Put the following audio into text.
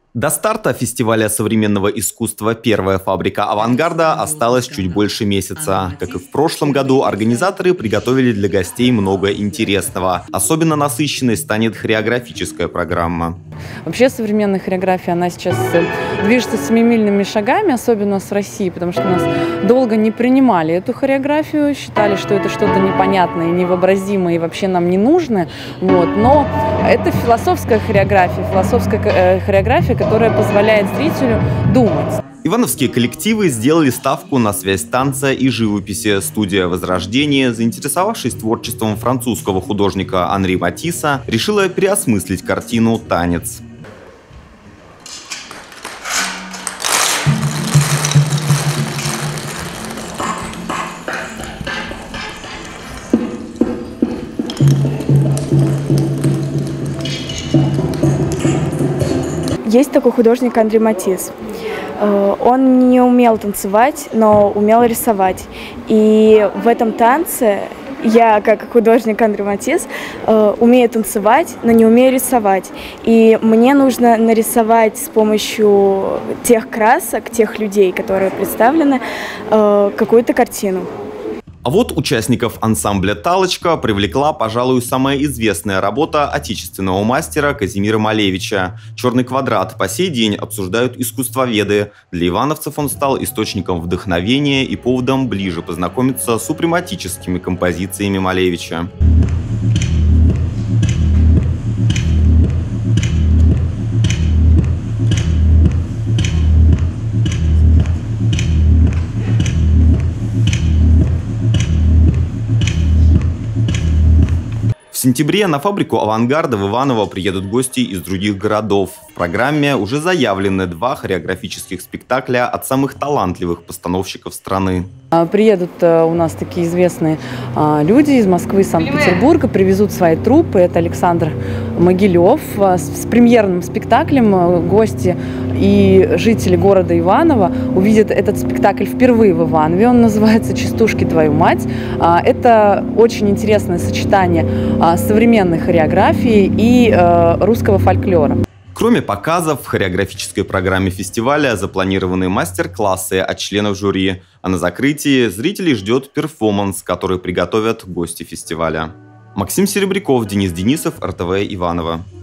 До старта фестиваля современного искусства «Первая фабрика авангарда» осталось чуть больше месяца. Как и в прошлом году, организаторы приготовили для гостей много интересного. Особенно насыщенной станет хореографическая программа. Вообще современная хореография, она сейчас движется семимильными шагами, особенно с Россией, потому что нас долго не принимали эту хореографию, считали, что это что-то непонятное, невообразимое и вообще нам не нужное. Но это философская хореография, которая позволяет зрителю думать. Ивановские коллективы сделали ставку на связь танца и живописи. Студия «Возрождение», заинтересовавшись творчеством французского художника Анри Матисса, решила переосмыслить картину «Танец». Есть такой художник Анри Матисс. Он не умел танцевать, но умел рисовать. И в этом танце я, как художник Анри Матисс, умею танцевать, но не умею рисовать. И мне нужно нарисовать с помощью тех красок, тех людей, которые представлены, какую-то картину. А вот участников ансамбля «Талочка» привлекла, пожалуй, самая известная работа отечественного мастера Казимира Малевича. «Черный квадрат» по сей день обсуждают искусствоведы. Для ивановцев он стал источником вдохновения и поводом ближе познакомиться с супрематическими композициями Малевича. В сентябре на фабрику авангарда в Иваново приедут гости из других городов. В программе уже заявлены 2 хореографических спектакля от самых талантливых постановщиков страны. Приедут у нас такие известные люди из Москвы и Санкт-Петербурга, привезут свои труппы. Это Александр Могилев с премьерным спектаклем. Гости и жители города Иваново увидят этот спектакль впервые в Иванове. Он называется «Частушки, твою мать». Это очень интересное сочетание современной хореографии и русского фольклора. Кроме показов, в хореографической программе фестиваля запланированы мастер-классы от членов жюри, а на закрытии зрителей ждет перформанс, который приготовят гости фестиваля. Максим Серебряков, Денис Денисов, РТВ Иваново.